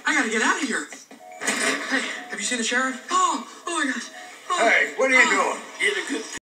I gotta get out of here. Hey, have you seen the sheriff? Oh my gosh. Hey, what are you doing? Get a good